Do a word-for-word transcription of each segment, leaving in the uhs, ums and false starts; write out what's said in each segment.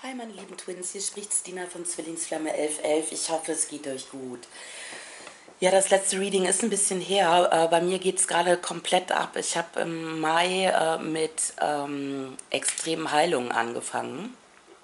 Hi meine lieben Twins, hier spricht Stina von Zwillingsflamme elf elf. Ich hoffe, es geht euch gut. Ja, das letzte Reading ist ein bisschen her. Äh, bei mir geht es gerade komplett ab. Ich habe im Mai äh, mit ähm, extremen Heilungen angefangen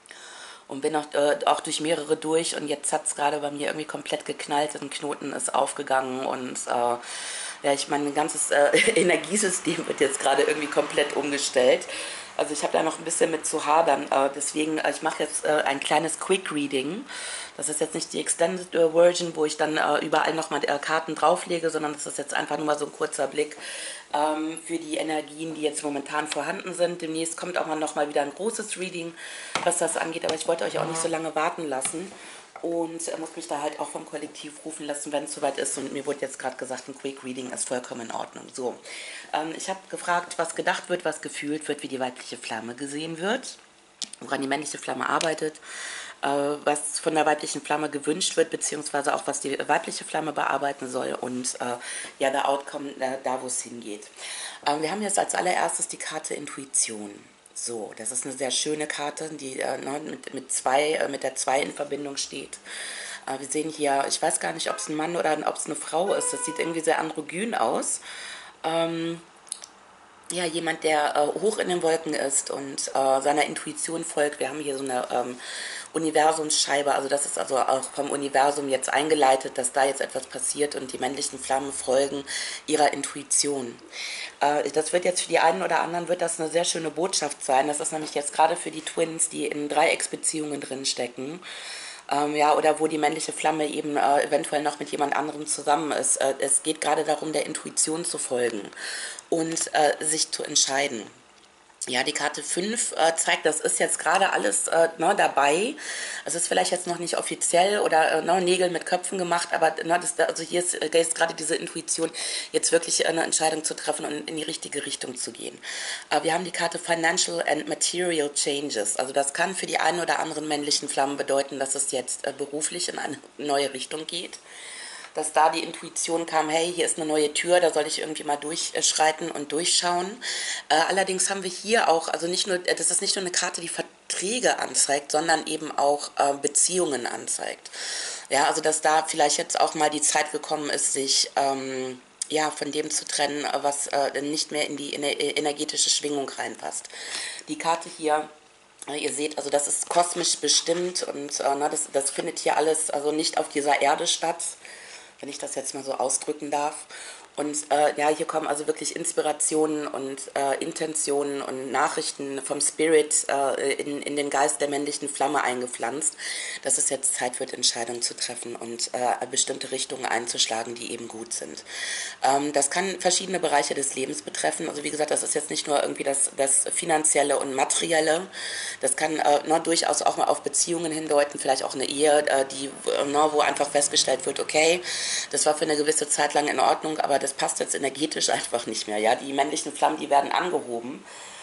und bin auch, äh, auch durch mehrere durch, und jetzt hat es gerade bei mir irgendwie komplett geknallt, ein Knoten ist aufgegangen und äh, ja, ich mein ganzes äh, Energiesystem wird jetzt gerade irgendwie komplett umgestellt. Also ich habe da noch ein bisschen mit zu hadern, äh, deswegen, äh, ich mache jetzt äh, ein kleines Quick Reading. Das ist jetzt nicht die Extended äh, Version, wo ich dann äh, überall nochmal äh, Karten drauflege, sondern das ist jetzt einfach nur mal so ein kurzer Blick ähm, für die Energien, die jetzt momentan vorhanden sind. Demnächst kommt auch mal nochmal wieder ein großes Reading, was das angeht, aber ich wollte euch auch nicht so lange warten lassen. Und äh, muss mich da halt auch vom Kollektiv rufen lassen, wenn es soweit ist. Und mir wurde jetzt gerade gesagt, ein Quick Reading ist vollkommen in Ordnung. So, ähm, ich habe gefragt, was gedacht wird, was gefühlt wird, wie die weibliche Flamme gesehen wird, woran die männliche Flamme arbeitet, äh, was von der weiblichen Flamme gewünscht wird, beziehungsweise auch, was die weibliche Flamme bearbeiten soll und äh, ja, der Outcome, äh, da wo es hingeht. Ähm, wir haben jetzt als allererstes die Karte Intuition. So, das ist eine sehr schöne Karte, die äh, mit, mit, zwei, äh, mit der zwei in Verbindung steht. Äh, wir sehen hier, ich weiß gar nicht, ob es ein Mann oder ob es eine Frau ist. Das sieht irgendwie sehr androgyn aus. Ähm, ja, jemand, der äh, hoch in den Wolken ist und äh, seiner Intuition folgt. Wir haben hier so eine ähm, Universumsscheibe, also das ist also auch vom Universum jetzt eingeleitet, dass da jetzt etwas passiert und die männlichen Flammen folgen ihrer Intuition. Äh, das wird jetzt für die einen oder anderen wird das eine sehr schöne Botschaft sein. Das ist nämlich jetzt gerade für die Twins, die in Dreiecksbeziehungen drin stecken. Ähm, ja, oder wo die männliche Flamme eben äh, eventuell noch mit jemand anderem zusammen ist. Äh, es geht gerade darum, der Intuition zu folgen und äh, sich zu entscheiden. Ja, die Karte fünf äh, zeigt, das ist jetzt gerade alles äh, ne, dabei. Es ist vielleicht jetzt noch nicht offiziell oder äh, ne, Nägel mit Köpfen gemacht, aber ne, das, also hier ist, äh, ist gerade diese Intuition, jetzt wirklich eine Entscheidung zu treffen und in die richtige Richtung zu gehen. Äh, wir haben die Karte Financial and Material Changes. Also das kann für die einen oder anderen männlichen Flammen bedeuten, dass es jetzt äh, beruflich in eine neue Richtung geht. Dass da die Intuition kam, hey, hier ist eine neue Tür, da soll ich irgendwie mal durchschreiten und durchschauen. Äh, allerdings haben wir hier auch, also nicht nur, das ist nicht nur eine Karte, die Verträge anzeigt, sondern eben auch äh, Beziehungen anzeigt. Ja, also dass da vielleicht jetzt auch mal die Zeit gekommen ist, sich ähm, ja, von dem zu trennen, was äh, nicht mehr in die energetische Schwingung reinpasst. Die Karte hier, ihr seht, also das ist kosmisch bestimmt und äh, na, das, das findet hier alles also nicht auf dieser Erde statt, wenn ich das jetzt mal so ausdrücken darf. Und äh, ja, hier kommen also wirklich Inspirationen und äh, Intentionen und Nachrichten vom Spirit äh, in, in den Geist der männlichen Flamme eingepflanzt, dass es jetzt Zeit wird, Entscheidungen zu treffen und äh, bestimmte Richtungen einzuschlagen, die eben gut sind. Ähm, das kann verschiedene Bereiche des Lebens betreffen. Also wie gesagt, das ist jetzt nicht nur irgendwie das, das Finanzielle und Materielle. Das kann äh, ne, durchaus auch mal auf Beziehungen hindeuten, vielleicht auch eine Ehe, äh, die, ne, wo einfach festgestellt wird, okay, das war für eine gewisse Zeit lang in Ordnung, aber das passt jetzt energetisch einfach nicht mehr. Ja? Die männlichen Flammen, die werden angehoben,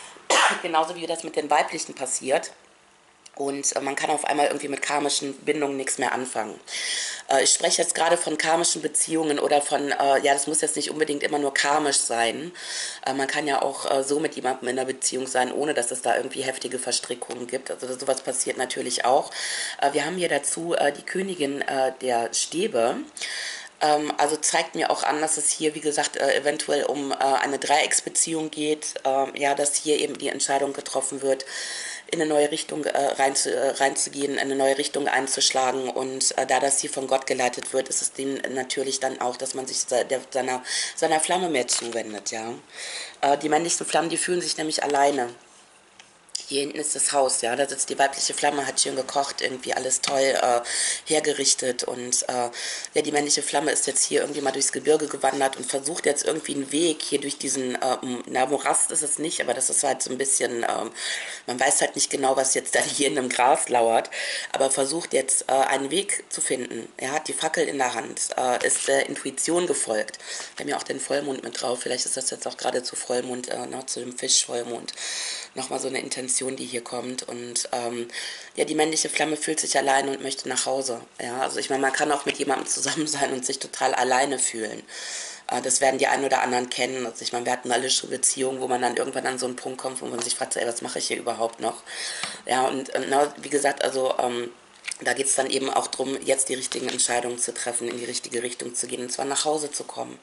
genauso wie das mit den weiblichen passiert. Und äh, man kann auf einmal irgendwie mit karmischen Bindungen nichts mehr anfangen. Äh, ich spreche jetzt gerade von karmischen Beziehungen oder von, äh, ja, das muss jetzt nicht unbedingt immer nur karmisch sein. Äh, man kann ja auch äh, so mit jemandem in einer Beziehung sein, ohne dass es da irgendwie heftige Verstrickungen gibt. Also sowas passiert natürlich auch. Äh, wir haben hier dazu äh, die Königin äh, der Stäbe. Ähm, also zeigt mir auch an, dass es hier, wie gesagt, äh, eventuell um äh, eine Dreiecksbeziehung geht. Äh, ja, dass hier eben die Entscheidung getroffen wird, in eine neue Richtung äh, rein zu, äh, reinzugehen, in eine neue Richtung einzuschlagen. Und äh, da das hier von Gott geleitet wird, ist es dem natürlich dann auch, dass man sich der, seiner, seiner Flamme mehr zuwendet. Ja? Äh, die männlichen Flammen, die fühlen sich nämlich alleine. Hier hinten ist das Haus, ja, da sitzt die weibliche Flamme, hat schön gekocht, irgendwie alles toll äh, hergerichtet und äh, ja, die männliche Flamme ist jetzt hier irgendwie mal durchs Gebirge gewandert und versucht jetzt irgendwie einen Weg hier durch diesen, äh, na, Morast ist es nicht, aber das ist halt so ein bisschen, äh, man weiß halt nicht genau, was jetzt da hier in dem Gras lauert, aber versucht jetzt äh, einen Weg zu finden. Er hat die Fackel in der Hand, äh, ist der Intuition gefolgt. Wir haben ja auch den Vollmond mit drauf, vielleicht ist das jetzt auch gerade zu Vollmond, äh, noch zu dem Fischvollmond, nochmal so eine Intention, die hier kommt. Und ähm, ja, die männliche Flamme fühlt sich alleine und möchte nach Hause. Ja, also ich meine, man kann auch mit jemandem zusammen sein und sich total alleine fühlen. Äh, das werden die einen oder anderen kennen. Also ich meine, wir hatten alle schon Beziehungen, wo man dann irgendwann an so einen Punkt kommt, wo man sich fragt, ey, was mache ich hier überhaupt noch? Ja, und äh, na, wie gesagt, also ähm, da geht es dann eben auch darum, jetzt die richtigen Entscheidungen zu treffen, in die richtige Richtung zu gehen, und zwar nach Hause zu kommen.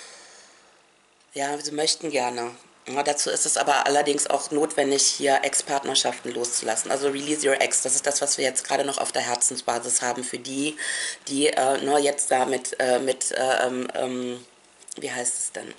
Ja, sie möchten gerne. Ja, dazu ist es aber allerdings auch notwendig, hier Ex-Partnerschaften loszulassen. Also Release Your Ex, das ist das, was wir jetzt gerade noch auf der Herzensbasis haben für die, die äh, nur jetzt da mit, äh, mit äh, ähm, ähm, wie heißt es denn?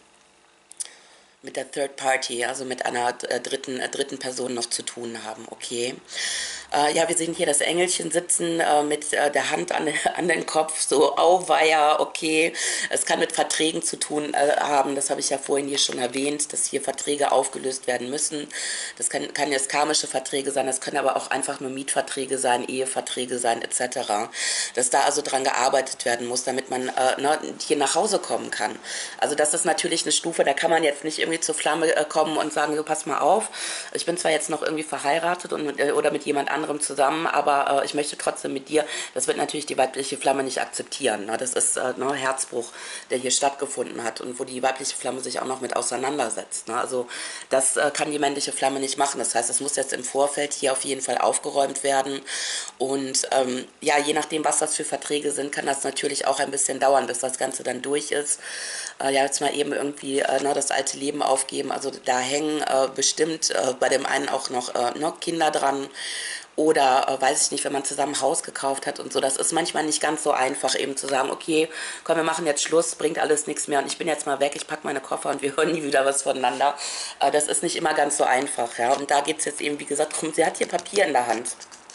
Mit der Third Party, also mit einer äh, dritten, äh, dritten Person noch zu tun haben, okay. Äh, ja, wir sehen hier das Engelchen sitzen äh, mit äh, der Hand an, an den Kopf, so auweia, okay. Es kann mit Verträgen zu tun äh, haben, das habe ich ja vorhin hier schon erwähnt, dass hier Verträge aufgelöst werden müssen. Das kann, kann jetzt karmische Verträge sein, das können aber auch einfach nur Mietverträge sein, Eheverträge sein, et cetera. Dass da also dran gearbeitet werden muss, damit man äh, ne, hier nach Hause kommen kann. Also das ist natürlich eine Stufe, da kann man jetzt nicht irgendwie zur Flamme äh, kommen und sagen, so, pass mal auf, ich bin zwar jetzt noch irgendwie verheiratet und mit, äh, oder mit jemand anderem zusammen, aber äh, ich möchte trotzdem mit dir, das wird natürlich die weibliche Flamme nicht akzeptieren. Ne? Das ist äh, ne, Herzbruch, der hier stattgefunden hat und wo die weibliche Flamme sich auch noch mit auseinandersetzt. Ne? Also das äh, kann die männliche Flamme nicht machen. Das heißt, es muss jetzt im Vorfeld hier auf jeden Fall aufgeräumt werden und ähm, ja, je nachdem, was das für Verträge sind, kann das natürlich auch ein bisschen dauern, bis das Ganze dann durch ist. Äh, ja, jetzt mal eben irgendwie äh, ne, das alte Leben aufgeben. Also da hängen äh, bestimmt äh, bei dem einen auch noch äh, ne, Kinder dran. Oder äh, weiß ich nicht, wenn man zusammen ein Haus gekauft hat und so. Das ist manchmal nicht ganz so einfach, eben zu sagen, okay, komm, wir machen jetzt Schluss, bringt alles nichts mehr und ich bin jetzt mal weg, ich packe meine Koffer und wir hören nie wieder was voneinander. Äh, das ist nicht immer ganz so einfach. Ja? Und da geht es jetzt eben, wie gesagt, darum, sie hat hier Papier in der Hand.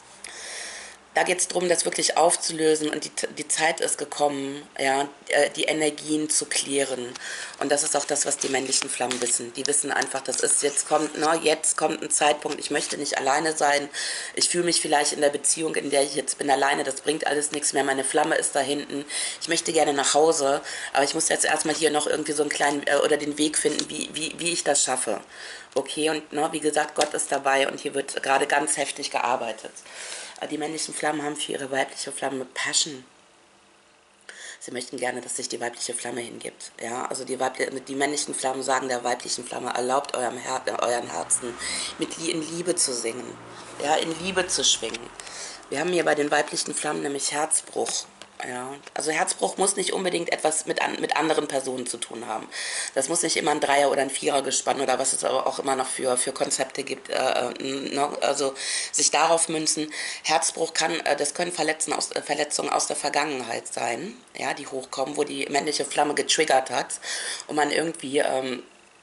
Da geht es darum, das wirklich aufzulösen und die, die Zeit ist gekommen, ja, die Energien zu klären. Und das ist auch das, was die männlichen Flammen wissen. Die wissen einfach, das ist jetzt kommt, ne, jetzt kommt ein Zeitpunkt, ich möchte nicht alleine sein. Ich fühle mich vielleicht in der Beziehung, in der ich jetzt bin, alleine, das bringt alles nichts mehr. Meine Flamme ist da hinten. Ich möchte gerne nach Hause, aber ich muss jetzt erstmal hier noch irgendwie so einen kleinen, äh, oder den Weg finden, wie, wie, wie ich das schaffe. Okay, und ne, wie gesagt, Gott ist dabei und hier wird gerade ganz heftig gearbeitet. Die männlichen Flammen haben für ihre weibliche Flamme Passion. Sie möchten gerne, dass sich die weibliche Flamme hingibt. Ja, also die, die männlichen Flammen sagen der weiblichen Flamme, erlaubt eurem Her euren Herzen mit in Liebe zu singen, ja, in Liebe zu schwingen. Wir haben hier bei den weiblichen Flammen nämlich Herzbruch. Ja, also Herzbruch muss nicht unbedingt etwas mit, an, mit anderen Personen zu tun haben. Das muss nicht immer ein Dreier- oder ein Vierer-Gespann oder was es aber auch immer noch für, für Konzepte gibt, äh, ne? Also sich darauf münzen. Herzbruch kann, äh, das können Verletzungen aus, äh, Verletzungen aus der Vergangenheit sein, ja, die hochkommen, wo die männliche Flamme getriggert hat und man irgendwie ähm,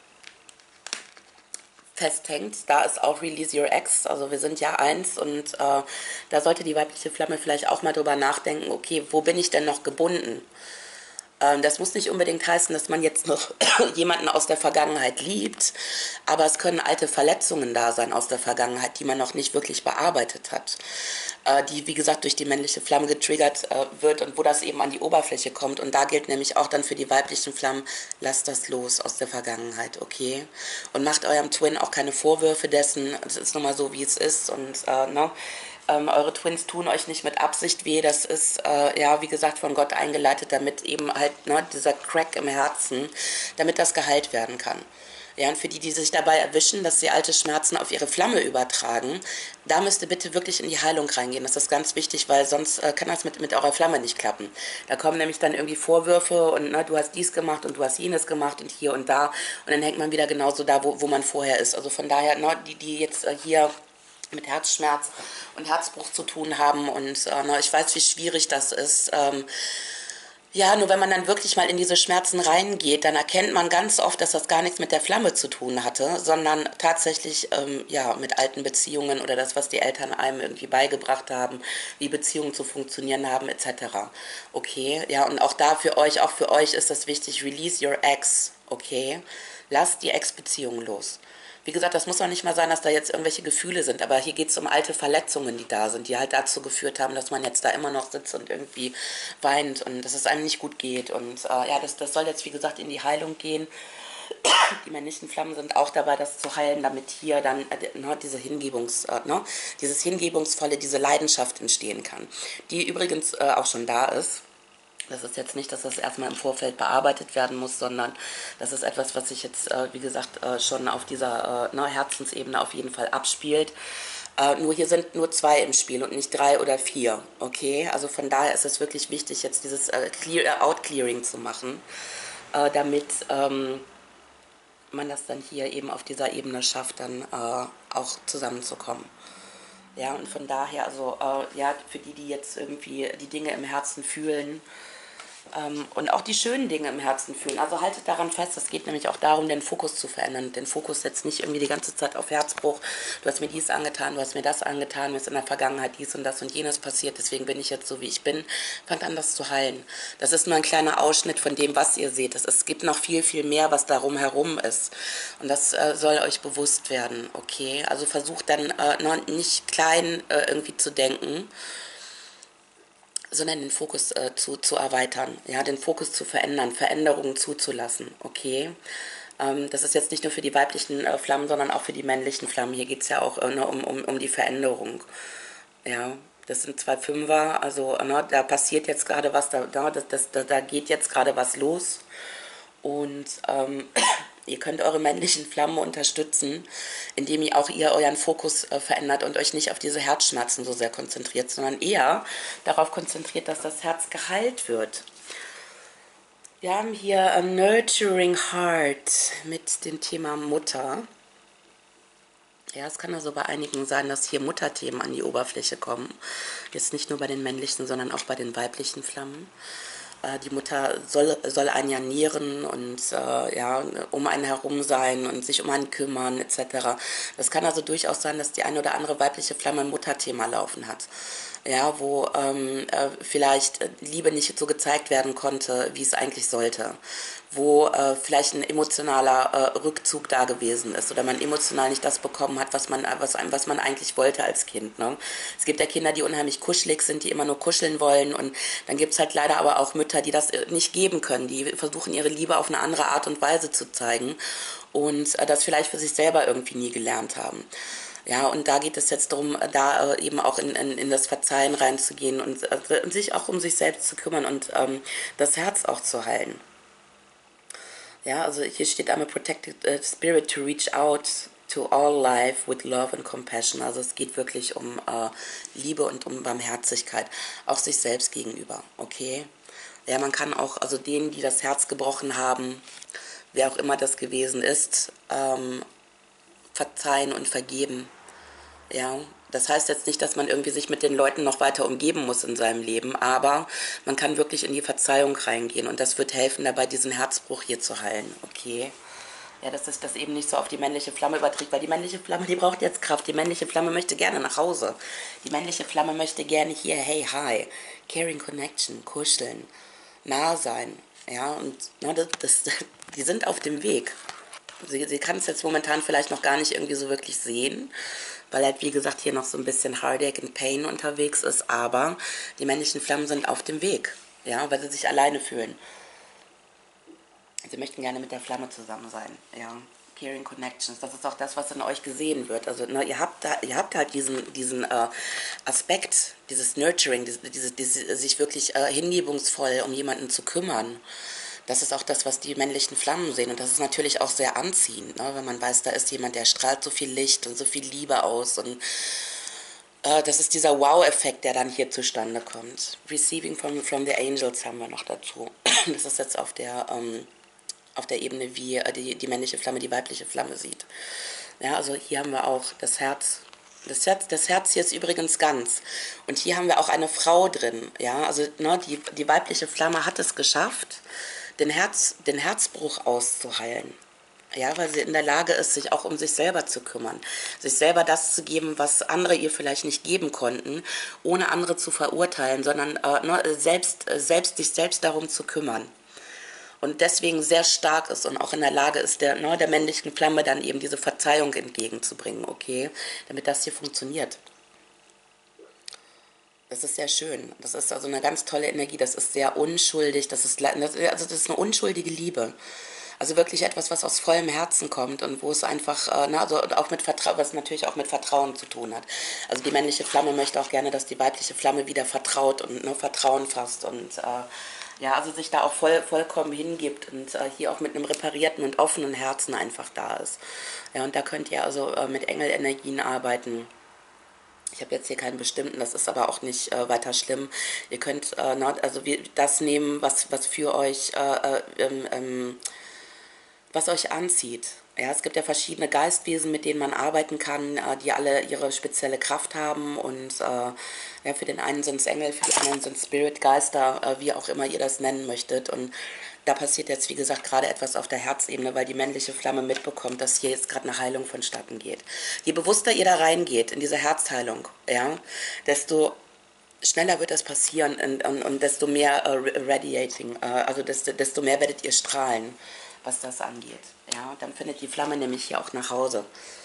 festhängt. Da ist auch Release Your Ex, also wir sind ja eins und äh, da sollte die weibliche Flamme vielleicht auch mal drüber nachdenken, okay, wo bin ich denn noch gebunden? Ähm, das muss nicht unbedingt heißen, dass man jetzt noch jemanden aus der Vergangenheit liebt, aber es können alte Verletzungen da sein aus der Vergangenheit, die man noch nicht wirklich bearbeitet hat, äh, die, wie gesagt, durch die männliche Flamme getriggert äh, wird und wo das eben an die Oberfläche kommt. Und da gilt nämlich auch dann für die weiblichen Flammen, lasst das los aus der Vergangenheit, okay? Und macht eurem Twin auch keine Vorwürfe dessen, es ist nun mal so, wie es ist und, äh, ne? Ähm, eure Twins tun euch nicht mit Absicht weh, das ist, äh, ja, wie gesagt, von Gott eingeleitet, damit eben halt, ne, dieser Crack im Herzen, damit das geheilt werden kann. Ja, und für die, die sich dabei erwischen, dass sie alte Schmerzen auf ihre Flamme übertragen, da müsst ihr bitte wirklich in die Heilung reingehen. Das ist ganz wichtig, weil sonst äh, kann das mit, mit eurer Flamme nicht klappen. Da kommen nämlich dann irgendwie Vorwürfe und ne, du hast dies gemacht und du hast jenes gemacht und hier und da. Und dann hängt man wieder genauso da, wo, wo man vorher ist. Also von daher, ne, die, die jetzt äh, hier mit Herzschmerz und Herzbruch zu tun haben und äh, na, ich weiß, wie schwierig das ist. Ähm, ja, nur wenn man dann wirklich mal in diese Schmerzen reingeht, dann erkennt man ganz oft, dass das gar nichts mit der Flamme zu tun hatte, sondern tatsächlich ähm, ja, mit alten Beziehungen oder das, was die Eltern einem irgendwie beigebracht haben, wie Beziehungen zu funktionieren haben, et cetera. Okay, ja, und auch da für euch, auch für euch ist das wichtig, release your ex, okay? Lasst die Ex-Beziehung los. Wie gesagt, das muss auch nicht mal sein, dass da jetzt irgendwelche Gefühle sind, aber hier geht es um alte Verletzungen, die da sind, die halt dazu geführt haben, dass man jetzt da immer noch sitzt und irgendwie weint und dass es einem nicht gut geht. Und äh, ja, das, das soll jetzt, wie gesagt, in die Heilung gehen. Die männlichen Flammen sind auch dabei, das zu heilen, damit hier dann äh, ne, diese Hingebungs, äh, ne, dieses Hingebungsvolle, diese Leidenschaft entstehen kann, die übrigens äh, auch schon da ist. Das ist jetzt nicht, dass das erstmal im Vorfeld bearbeitet werden muss, sondern das ist etwas, was sich jetzt, äh, wie gesagt, äh, schon auf dieser äh, ne, Herzensebene auf jeden Fall abspielt. Äh, nur hier sind nur zwei im Spiel und nicht drei oder vier, okay? Also von daher ist es wirklich wichtig, jetzt dieses äh, Clear, Out-Clearing zu machen, äh, damit ähm, man das dann hier eben auf dieser Ebene schafft, dann äh, auch zusammenzukommen. Ja, und von daher, also äh, ja, für die, die jetzt irgendwie die Dinge im Herzen fühlen, ähm, und auch die schönen Dinge im Herzen fühlen. Also haltet daran fest, es geht nämlich auch darum, den Fokus zu verändern. Den Fokus setzt nicht irgendwie die ganze Zeit auf Herzbruch. Du hast mir dies angetan, du hast mir das angetan, mir ist in der Vergangenheit dies und das und jenes passiert, deswegen bin ich jetzt so, wie ich bin. Fangt an, das zu heilen. Das ist nur ein kleiner Ausschnitt von dem, was ihr seht. Es, es gibt noch viel, viel mehr, was darum herum ist. Und das äh, soll euch bewusst werden, okay? Also versucht dann äh, noch nicht klein äh, irgendwie zu denken, sondern den Fokus äh, zu, zu erweitern, ja, den Fokus zu verändern, Veränderungen zuzulassen, okay? Ähm, das ist jetzt nicht nur für die weiblichen äh, Flammen, sondern auch für die männlichen Flammen. Hier geht es ja auch äh, ne, um, um, um die Veränderung, ja. Das sind zwei Fünfer, also ne, da passiert jetzt gerade was, da, da, das, da, da geht jetzt gerade was los. Und ähm, ihr könnt eure männlichen Flammen unterstützen, indem ihr auch ihr euren Fokus äh, verändert und euch nicht auf diese Herzschmerzen so sehr konzentriert, sondern eher darauf konzentriert, dass das Herz geheilt wird. Wir haben hier a Nurturing Heart mit dem Thema Mutter. Ja, es kann also bei einigen sein, dass hier Mutterthemen an die Oberfläche kommen. Jetzt nicht nur bei den männlichen, sondern auch bei den weiblichen Flammen. Die Mutter soll, soll einen ja nähren und äh, ja, um einen herum sein und sich um einen kümmern et cetera. Das kann also durchaus sein, dass die eine oder andere weibliche Flamme ein Mutterthema laufen hat. Ja, wo ähm, äh, vielleicht Liebe nicht so gezeigt werden konnte, wie es eigentlich sollte. Wo äh, vielleicht ein emotionaler äh, Rückzug da gewesen ist oder man emotional nicht das bekommen hat, was man, was, was man eigentlich wollte als Kind. Ne? Es gibt ja Kinder, die unheimlich kuschelig sind, die immer nur kuscheln wollen, und dann gibt es halt leider aber auch Mütter, die das nicht geben können, die versuchen ihre Liebe auf eine andere Art und Weise zu zeigen und äh, das vielleicht für sich selber irgendwie nie gelernt haben. Ja, und da geht es jetzt darum, da äh, eben auch in, in, in das Verzeihen reinzugehen und äh, sich auch um sich selbst zu kümmern und ähm, das Herz auch zu heilen. Ja, also hier steht, I'm a protected uh, spirit to reach out to all life with love and compassion. Also es geht wirklich um äh, Liebe und um Barmherzigkeit, auch sich selbst gegenüber, okay? Ja, man kann auch, also denen, die das Herz gebrochen haben, wer auch immer das gewesen ist, ähm, verzeihen und vergeben. Ja, das heißt jetzt nicht, dass man irgendwie sich mit den Leuten noch weiter umgeben muss in seinem Leben, aber man kann wirklich in die Verzeihung reingehen und das wird helfen, dabei diesen Herzbruch hier zu heilen, okay? Ja, dass sich das eben nicht so auf die männliche Flamme überträgt, weil die männliche Flamme, die braucht jetzt Kraft. Die männliche Flamme möchte gerne nach Hause. Die männliche Flamme möchte gerne hier, hey, hi, caring connection, kuscheln, nah sein, ja, und na, das, das, die sind auf dem Weg. Sie, sie kann es jetzt momentan vielleicht noch gar nicht irgendwie so wirklich sehen, weil halt, wie gesagt, hier noch so ein bisschen Heartache und Pain unterwegs ist, aber die männlichen Flammen sind auf dem Weg, ja, weil sie sich alleine fühlen. Sie möchten gerne mit der Flamme zusammen sein, ja. Caring Connections, das ist auch das, was in euch gesehen wird. Also ne, ihr habt da, ihr habt halt diesen, diesen äh, Aspekt, dieses Nurturing, diese, diese, diese, sich wirklich äh, hingebungsvoll um jemanden zu kümmern. Das ist auch das, was die männlichen Flammen sehen. Und das ist natürlich auch sehr anziehend, ne? Wenn man weiß, da ist jemand, der strahlt so viel Licht und so viel Liebe aus. Und äh, das ist dieser Wow-Effekt, der dann hier zustande kommt. Receiving from, from the Angels haben wir noch dazu. Das ist jetzt auf der, ähm, auf der Ebene, wie äh, die, die männliche Flamme die weibliche Flamme sieht. Ja, also hier haben wir auch das Herz. Das Herz, das Herz hier ist übrigens ganz. Und hier haben wir auch eine Frau drin. Ja, also ne, die, die weibliche Flamme hat es geschafft, den, Herz, den Herzbruch auszuheilen. Ja, weil sie in der Lage ist, sich auch um sich selber zu kümmern. Sich selber das zu geben, was andere ihr vielleicht nicht geben konnten, ohne andere zu verurteilen, sondern äh, ne, selbst, äh, selbst sich selbst darum zu kümmern. Und deswegen sehr stark ist und auch in der Lage ist, der, ne, der männlichen Flamme dann eben diese Verzeihung entgegenzubringen, okay? Damit das hier funktioniert. Das ist sehr schön. Das ist also eine ganz tolle Energie. Das ist sehr unschuldig. Das ist, also das ist eine unschuldige Liebe. Also wirklich etwas, was aus vollem Herzen kommt und wo es einfach, äh, na, also auch mit Vertrauen, was natürlich auch mit Vertrauen zu tun hat. Also die männliche Flamme möchte auch gerne, dass die weibliche Flamme wieder vertraut und nur Vertrauen fasst und äh, Ja, also sich da auch voll, vollkommen hingibt und äh, hier auch mit einem reparierten und offenen Herzen einfach da ist. Ja, und da könnt ihr also äh, mit Engelenergien arbeiten. Ich habe jetzt hier keinen bestimmten, das ist aber auch nicht äh, weiter schlimm. Ihr könnt äh, not, also wie, das nehmen, was, was für euch, äh, äh, ähm, ähm, was euch anzieht. Ja, es gibt ja verschiedene Geistwesen, mit denen man arbeiten kann, äh, die alle ihre spezielle Kraft haben. Und äh, ja, für den einen sind es Engel, für die anderen sind es Spirit-Geister, äh, wie auch immer ihr das nennen möchtet. Und da passiert jetzt, wie gesagt, gerade etwas auf der Herzebene, weil die männliche Flamme mitbekommt, dass hier jetzt gerade eine Heilung vonstatten geht. Je bewusster ihr da reingeht in diese Herzheilung, ja, desto schneller wird das passieren und, und, und desto mehr äh, radiating, äh, also desto, desto mehr werdet ihr strahlen, was das angeht. Ja, dann findet die Flamme nämlich hier auch nach Hause.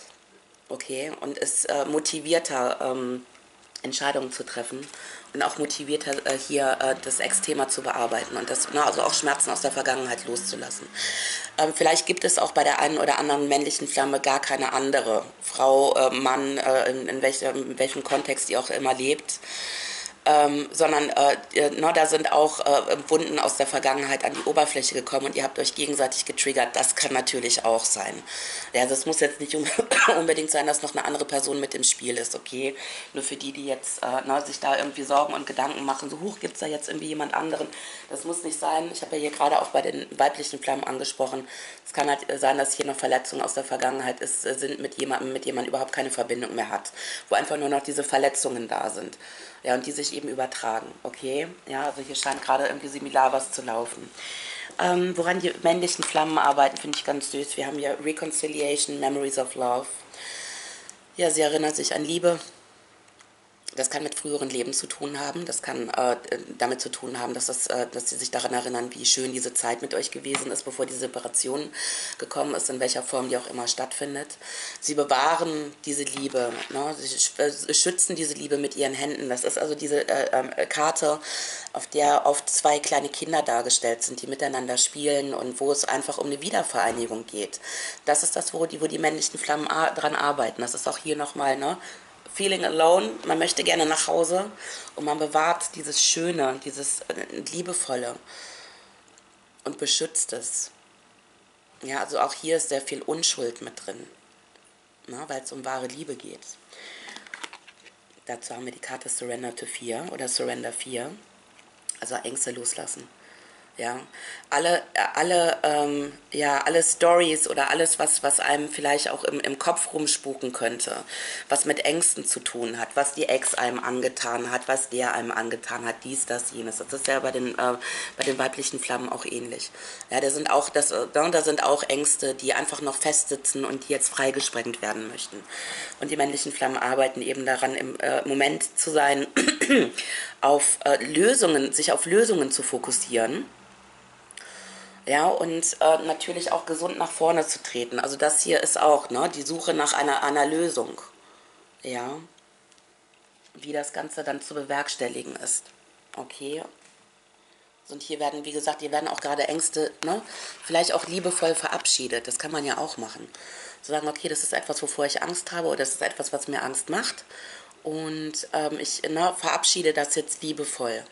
Okay, und ist äh, motivierter, ähm, Entscheidungen zu treffen und auch motivierter, äh, hier äh, das Ex-Thema zu bearbeiten und das, na, also auch Schmerzen aus der Vergangenheit loszulassen. Ähm, vielleicht gibt es auch bei der einen oder anderen männlichen Flamme gar keine andere Frau, äh, Mann, äh, in, in, welchem, in welchem Kontext ihr auch immer lebt. Ähm, sondern äh, no, da sind auch äh, Wunden aus der Vergangenheit an die Oberfläche gekommen und ihr habt euch gegenseitig getriggert. Das kann natürlich auch sein. Ja, das muss jetzt nicht unbedingt sein, dass noch eine andere Person mit im Spiel ist, okay? Nur für die, die jetzt äh, no, sich da irgendwie Sorgen und Gedanken machen, so hoch gibt es da jetzt irgendwie jemand anderen. Das muss nicht sein. Ich habe ja hier gerade auch bei den weiblichen Flammen angesprochen. Es kann halt sein, dass hier noch Verletzungen aus der Vergangenheit ist, sind mit jemandem, mit dem man überhaupt keine Verbindung mehr hat. Wo einfach nur noch diese Verletzungen da sind. Ja, und die sich eben übertragen, okay? Ja, also hier scheint gerade irgendwie similar was zu laufen. Ähm, woran die männlichen Flammen arbeiten, finde ich ganz süß. Wir haben hier Reconciliation, Memories of Love. Ja, sie erinnert sich an Liebe. Das kann mit früheren Leben zu tun haben. Das kann äh, damit zu tun haben, dass, das, äh, dass sie sich daran erinnern, wie schön diese Zeit mit euch gewesen ist, bevor die Separation gekommen ist, in welcher Form die auch immer stattfindet. Sie bewahren diese Liebe, ne? Sie schützen diese Liebe mit ihren Händen. Das ist also diese äh, äh, Karte, auf der oft zwei kleine Kinder dargestellt sind, die miteinander spielen und wo es einfach um eine Wiedervereinigung geht. Das ist das, wo die, wo die männlichen Flammen dran arbeiten. Das ist auch hier nochmal, ne? Feeling alone, man möchte gerne nach Hause und man bewahrt dieses Schöne, dieses Liebevolle und beschützt es. Ja, also auch hier ist sehr viel Unschuld mit drin, ne, weil es um wahre Liebe geht. Dazu haben wir die Karte Surrender to vier oder Surrender vier, also Ängste loslassen. Ja, alle, alle, ähm, ja, alle Stories oder alles, was, was einem vielleicht auch im, im Kopf rumspuken könnte, was mit Ängsten zu tun hat, was die Ex einem angetan hat, was der einem angetan hat, dies, das, jenes. Das ist ja bei den, äh, bei den weiblichen Flammen auch ähnlich. Ja, da sind auch, das, da sind auch Ängste, die einfach noch festsitzen und die jetzt freigesprengt werden möchten. Und die männlichen Flammen arbeiten eben daran, im äh, Moment zu sein, auf äh, Lösungen, sich auf Lösungen zu fokussieren. Ja, und äh, natürlich auch gesund nach vorne zu treten. Also das hier ist auch, ne, die Suche nach einer, einer Lösung. Ja, wie das Ganze dann zu bewerkstelligen ist. Okay. Und hier werden, wie gesagt, hier werden auch gerade Ängste, ne, vielleicht auch liebevoll verabschiedet. Das kann man ja auch machen. Zu sagen, okay, das ist etwas, wovor ich Angst habe oder das ist etwas, was mir Angst macht. Und ähm, ich ne, verabschiede das jetzt liebevoll.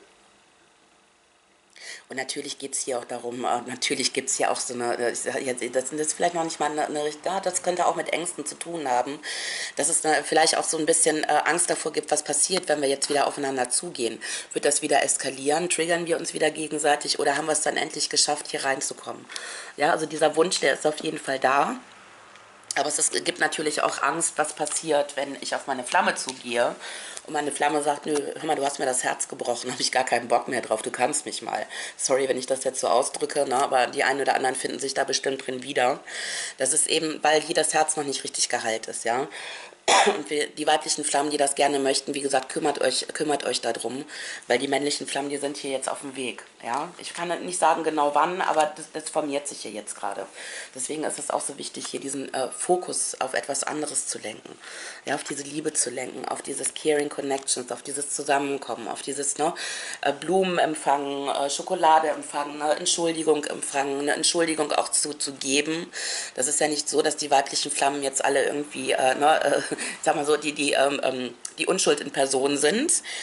Und natürlich geht es hier auch darum, äh, natürlich gibt es hier auch so eine, ich sag jetzt, das ist vielleicht noch nicht mal eine, eine ja, das könnte auch mit Ängsten zu tun haben, dass es eine, vielleicht auch so ein bisschen äh, Angst davor gibt, was passiert, wenn wir jetzt wieder aufeinander zugehen. Wird das wieder eskalieren? Triggern wir uns wieder gegenseitig oder haben wir es dann endlich geschafft, hier reinzukommen? Ja, also dieser Wunsch, der ist auf jeden Fall da. Aber es ist, gibt natürlich auch Angst, was passiert, wenn ich auf meine Flamme zugehe und meine Flamme sagt, nö, hör mal, du hast mir das Herz gebrochen, habe ich gar keinen Bock mehr drauf, du kannst mich mal. Sorry, wenn ich das jetzt so ausdrücke, ne, aber die einen oder anderen finden sich da bestimmt drin wieder. Das ist eben, weil hier das Herz noch nicht richtig geheilt ist, ja. Und wir, die weiblichen Flammen, die das gerne möchten, wie gesagt, kümmert euch, kümmert euch darum, weil die männlichen Flammen, die sind hier jetzt auf dem Weg. Ja? Ich kann nicht sagen genau wann, aber das, das formiert sich hier jetzt gerade. Deswegen ist es auch so wichtig, hier diesen äh, Fokus auf etwas anderes zu lenken. Ja, auf diese Liebe zu lenken, auf dieses Caring Connections, auf dieses Zusammenkommen, auf dieses ne, äh, Blumen empfangen, äh, Schokolade empfangen, ne, Entschuldigung empfangen, eine Entschuldigung auch zu, zu geben. Das ist ja nicht so, dass die weiblichen Flammen jetzt alle irgendwie, äh, ne, äh, sag mal so, die, die, ähm, die Unschuld in Person sind.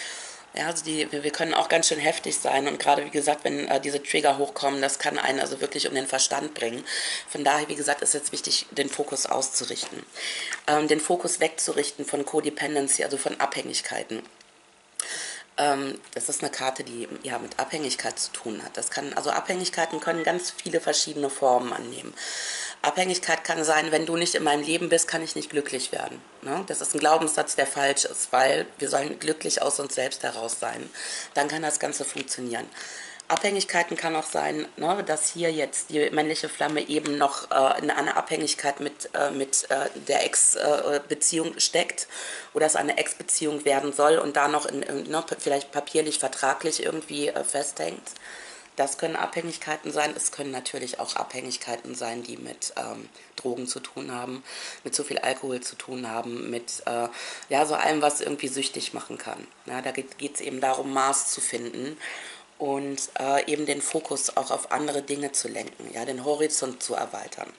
Ja, also die, wir wir können auch ganz schön heftig sein und gerade wie gesagt, wenn äh, diese Trigger hochkommen, das kann einen also wirklich um den Verstand bringen. Von daher, wie gesagt, ist jetzt wichtig, den Fokus auszurichten. Ähm, den Fokus wegzurichten von Codependency, also von Abhängigkeiten. Ähm, das ist eine Karte, die ja mit Abhängigkeit zu tun hat. Das kann, also Abhängigkeiten können ganz viele verschiedene Formen annehmen. Abhängigkeit kann sein, wenn du nicht in meinem Leben bist, kann ich nicht glücklich werden. Ne? Das ist ein Glaubenssatz, der falsch ist, weil wir sollen glücklich aus uns selbst heraus sein. Dann kann das Ganze funktionieren. Abhängigkeiten kann auch sein, ne, dass hier jetzt die männliche Flamme eben noch äh, in einer Abhängigkeit mit, äh, mit äh, der Ex-Beziehung äh, steckt oder es eine Ex-Beziehung werden soll und da noch in, in, ne, vielleicht papierlich, vertraglich irgendwie äh, festhängt. Das können Abhängigkeiten sein. Es können natürlich auch Abhängigkeiten sein, die mit ähm, Drogen zu tun haben, mit zu viel Alkohol zu tun haben, mit äh, ja, so allem, was irgendwie süchtig machen kann. Ja, da geht es eben darum, Maß zu finden und äh, eben den Fokus auch auf andere Dinge zu lenken, ja, den Horizont zu erweitern.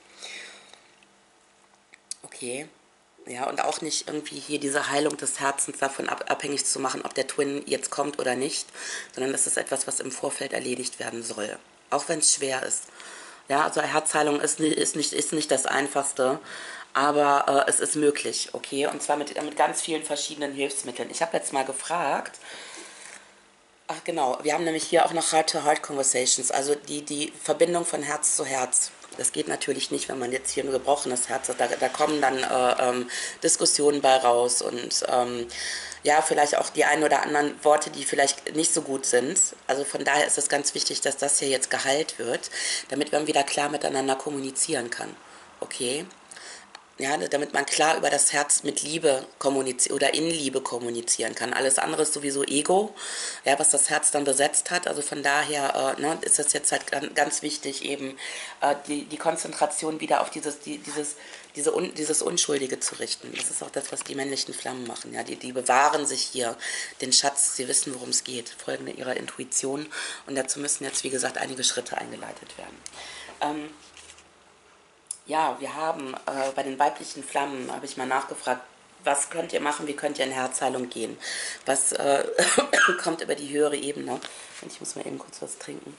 Okay. Ja, und auch nicht irgendwie hier diese Heilung des Herzens davon ab, abhängig zu machen, ob der Twin jetzt kommt oder nicht, sondern das ist etwas, was im Vorfeld erledigt werden soll. Auch wenn es schwer ist. Ja, also Herzheilung ist, ist, nicht, ist nicht das Einfachste, aber äh, es ist möglich, okay? Und zwar mit, mit ganz vielen verschiedenen Hilfsmitteln. Ich habe jetzt mal gefragt, ach genau, wir haben nämlich hier auch noch Heart-to-Heart-Conversations, also die, die Verbindung von Herz zu Herz. Das geht natürlich nicht, wenn man jetzt hier ein gebrochenes Herz hat. Da, da kommen dann äh, ähm, Diskussionen bei raus und ähm, ja, vielleicht auch die ein oder anderen Worte, die vielleicht nicht so gut sind. Also von daher ist es ganz wichtig, dass das hier jetzt geheilt wird, damit man wieder klar miteinander kommunizieren kann. Okay? Ja, damit man klar über das Herz mit Liebe kommunizieren oder in Liebe kommunizieren kann. Alles andere ist sowieso Ego, ja, was das Herz dann besetzt hat. Also von daher äh, ne, ist es jetzt halt ganz wichtig, eben äh, die, die Konzentration wieder auf dieses, die, dieses, diese un, dieses Unschuldige zu richten. Das ist auch das, was die männlichen Flammen machen. Ja, die, die bewahren sich hier den Schatz, sie wissen, worum es geht, folgen ihrer Intuition. Und dazu müssen jetzt, wie gesagt, einige Schritte eingeleitet werden. Ähm, Ja, wir haben äh, bei den weiblichen Flammen, habe ich mal nachgefragt, was könnt ihr machen, wie könnt ihr in Herzheilung gehen? Was äh, kommt über die höhere Ebene? Und ich muss mal eben kurz was trinken.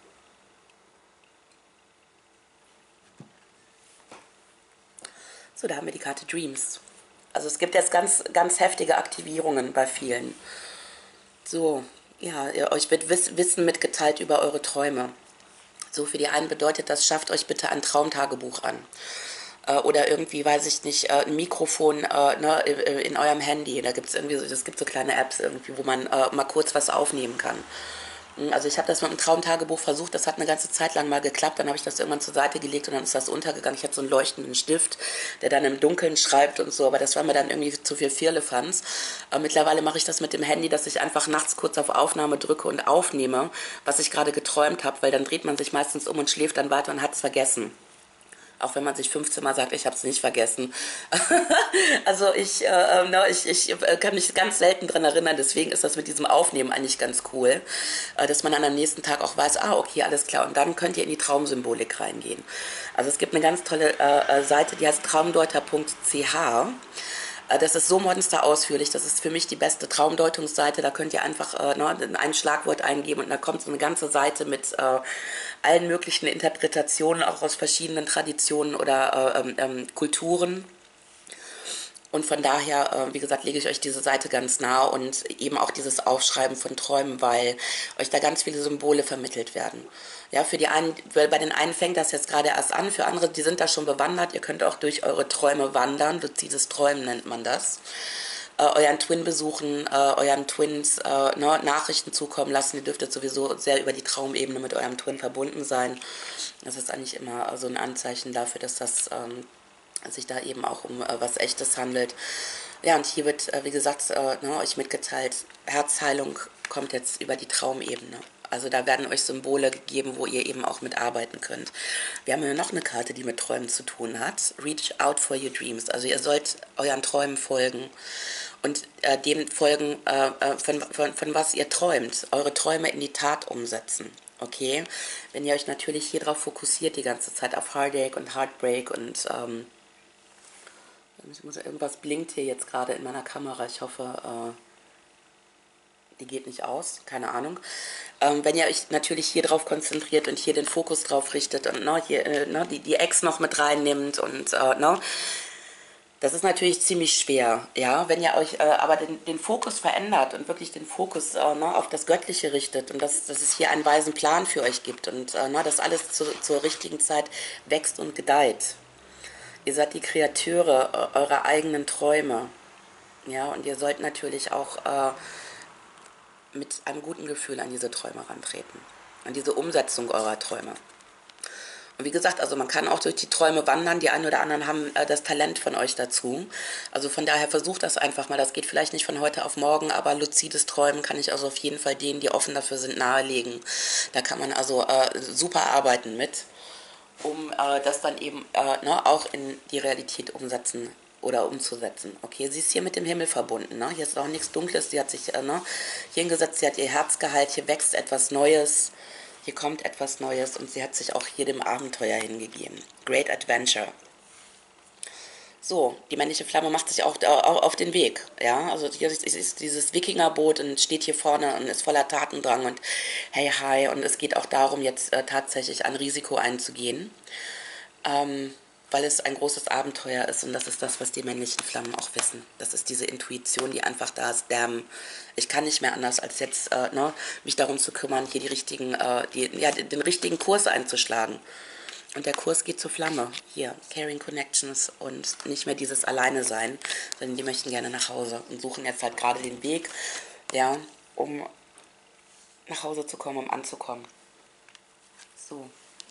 So, da haben wir die Karte Dreams. Also es gibt jetzt ganz, ganz heftige Aktivierungen bei vielen. So, ja, ihr, euch wird Wiss, Wissen mitgeteilt über eure Träume. So, für die einen bedeutet das, schafft euch bitte ein Traumtagebuch an. Äh, oder irgendwie, weiß ich nicht, äh, ein Mikrofon äh, ne, in eurem Handy. Da gibt's irgendwie so, es gibt so kleine Apps irgendwie, wo man äh, mal kurz was aufnehmen kann. Also ich habe das mit einem Traumtagebuch versucht, das hat eine ganze Zeit lang mal geklappt, dann habe ich das irgendwann zur Seite gelegt und dann ist das untergegangen. Ich hatte so einen leuchtenden Stift, der dann im Dunkeln schreibt und so, aber das war mir dann irgendwie zu viel Firlefanz. Äh, mittlerweile mache ich das mit dem Handy, dass ich einfach nachts kurz auf Aufnahme drücke und aufnehme, was ich gerade geträumt habe, weil dann dreht man sich meistens um und schläft dann weiter und hat es vergessen. Auch wenn man sich fünfzehn Mal sagt, ich habe es nicht vergessen. Also ich, äh, no, ich, ich kann mich ganz selten daran erinnern, deswegen ist das mit diesem Aufnehmen eigentlich ganz cool, äh, dass man dann am nächsten Tag auch weiß, ah, okay, alles klar, und dann könnt ihr in die Traumsymbolik reingehen. Also es gibt eine ganz tolle äh, Seite, die heißt traumdeuter punkt c h. Das ist so monster ausführlich, das ist für mich die beste Traumdeutungsseite. Da könnt ihr einfach äh, ne, ein Schlagwort eingeben und da kommt so eine ganze Seite mit äh, allen möglichen Interpretationen, auch aus verschiedenen Traditionen oder äh, ähm, ähm, Kulturen. Und von daher, äh, wie gesagt, lege ich euch diese Seite ganz nah und eben auch dieses Aufschreiben von Träumen, weil euch da ganz viele Symbole vermittelt werden. Ja, für die einen, weil bei den einen fängt das jetzt gerade erst an, für andere, die sind da schon bewandert. Ihr könnt auch durch eure Träume wandern, luzides Träumen nennt man das. Äh, euren Twin besuchen, äh, euren Twins äh, ne, Nachrichten zukommen lassen. Ihr dürftet sowieso sehr über die Traumebene mit eurem Twin verbunden sein. Das ist eigentlich immer so ein Anzeichen dafür, dass das ähm, sich da eben auch um äh, was Echtes handelt. Ja, und hier wird, äh, wie gesagt, äh, ne, euch mitgeteilt, Herzheilung kommt jetzt über die Traumebene. Also da werden euch Symbole gegeben, wo ihr eben auch mitarbeiten könnt. Wir haben hier noch eine Karte, die mit Träumen zu tun hat. Reach out for your dreams. Also ihr sollt euren Träumen folgen und äh, dem folgen, äh, von, von, von was ihr träumt. Eure Träume in die Tat umsetzen. Okay? Wenn ihr euch natürlich hier drauf fokussiert, die ganze Zeit auf Heartache und Heartbreak und ähm, ich muss, irgendwas blinkt hier jetzt gerade in meiner Kamera. Ich hoffe, äh, die geht nicht aus, keine Ahnung. Ähm, wenn ihr euch natürlich hier drauf konzentriert und hier den Fokus drauf richtet und ne, hier, äh, ne, die, die Ex noch mit reinnimmt und äh, ne, das ist natürlich ziemlich schwer, ja. Wenn ihr euch äh, aber den, den Fokus verändert und wirklich den Fokus äh, ne, auf das Göttliche richtet und dass, dass es hier einen weisen Plan für euch gibt und äh, ne, dass alles zu, zur richtigen Zeit wächst und gedeiht. Ihr seid die Kreateure äh, eurer eigenen Träume, ja, und ihr sollt natürlich auch äh, mit einem guten Gefühl an diese Träume rantreten, an diese Umsetzung eurer Träume. Und wie gesagt, also man kann auch durch die Träume wandern. Die einen oder anderen haben äh, das Talent von euch dazu. Also von daher versucht das einfach mal. Das geht vielleicht nicht von heute auf morgen, aber luzides Träumen kann ich also auf jeden Fall denen, die offen dafür sind, nahelegen. Da kann man also äh, super arbeiten mit, um äh, das dann eben äh, ne, auch in die Realität umsetzen oder umzusetzen. Okay, sie ist hier mit dem Himmel verbunden. Ne? Hier ist auch nichts Dunkles. Sie hat sich äh, ne, hier hingesetzt, sie hat ihr Herz geheilt. Hier wächst etwas Neues. Hier kommt etwas Neues und sie hat sich auch hier dem Abenteuer hingegeben. Great Adventure. So, die männliche Flamme macht sich auch, auch auf den Weg. Ja, also hier ist dieses Wikingerboot und steht hier vorne und ist voller Tatendrang und hey, hi. Und es geht auch darum, jetzt äh, tatsächlich ein Risiko einzugehen, ähm, weil es ein großes Abenteuer ist und das ist das, was die männlichen Flammen auch wissen. Das ist diese Intuition, die einfach da ist. Damn, ich kann nicht mehr anders, als jetzt äh, ne, mich darum zu kümmern, hier die richtigen, äh, die, ja, den richtigen Kurs einzuschlagen. Und der Kurs geht zur Flamme. Hier, Caring Connections und nicht mehr dieses Alleine sein, sondern die möchten gerne nach Hause und suchen jetzt halt gerade den Weg, ja, um nach Hause zu kommen, um anzukommen. So.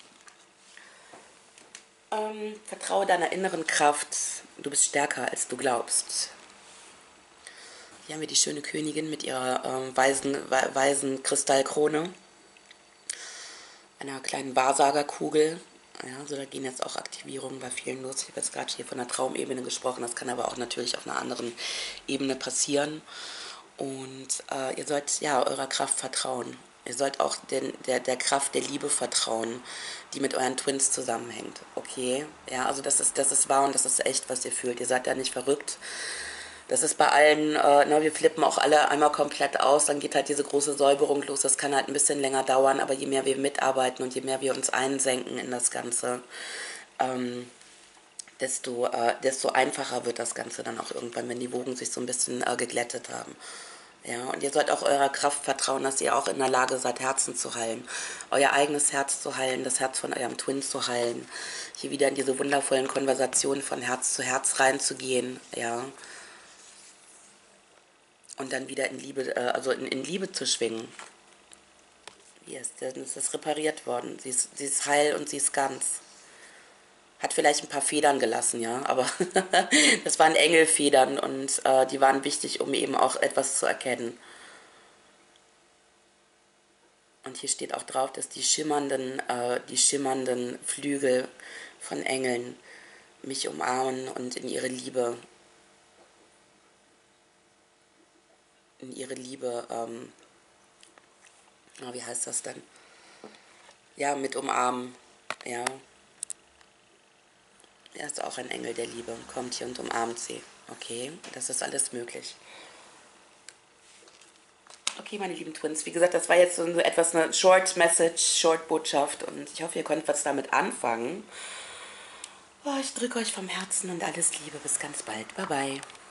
Ähm, vertraue deiner inneren Kraft. Du bist stärker, als du glaubst. Hier haben wir die schöne Königin mit ihrer ähm, weisen, weisen Kristallkrone. Einer kleinen Wahrsagerkugel. Ja, also da gehen jetzt auch Aktivierungen bei vielen los. Ich habe jetzt gerade hier von der Traumebene gesprochen. Das kann aber auch natürlich auf einer anderen Ebene passieren. Und äh, ihr sollt ja eurer Kraft vertrauen. Ihr sollt auch den, der, der Kraft der Liebe vertrauen, die mit euren Twins zusammenhängt. Okay? Ja, also das ist, das ist wahr und das ist echt, was ihr fühlt. Ihr seid ja nicht verrückt. Das ist bei allen, äh, ne, wir flippen auch alle einmal komplett aus, dann geht halt diese große Säuberung los. Das kann halt ein bisschen länger dauern, aber je mehr wir mitarbeiten und je mehr wir uns einsenken in das Ganze, ähm, desto, äh, desto einfacher wird das Ganze dann auch irgendwann, wenn die Wogen sich so ein bisschen äh, geglättet haben. Ja, und ihr sollt auch eurer Kraft vertrauen, dass ihr auch in der Lage seid, Herzen zu heilen. Euer eigenes Herz zu heilen, das Herz von eurem Twin zu heilen. Hier wieder in diese wundervollen Konversationen von Herz zu Herz reinzugehen, ja. Und dann wieder in Liebe, äh, also in, in Liebe zu schwingen. Hier ist, dann ist das repariert worden. Sie ist, sie ist heil und sie ist ganz. Hat vielleicht ein paar Federn gelassen, ja, aber das waren Engelfedern und äh, die waren wichtig, um eben auch etwas zu erkennen. Und hier steht auch drauf, dass die schimmernden, äh, die schimmernden Flügel von Engeln mich umarmen und in ihre Liebe, in ihre Liebe, ähm, oh, wie heißt das denn? Ja, mit umarmen, ja. Er ist auch ein Engel der Liebe, kommt hier und umarmt sie. Okay, das ist alles möglich. Okay, meine lieben Twins, wie gesagt, das war jetzt so etwas eine Short Message, Short Botschaft und ich hoffe, ihr könnt was damit anfangen. Oh, ich drücke euch vom Herzen und alles Liebe. Bis ganz bald. Bye, bye.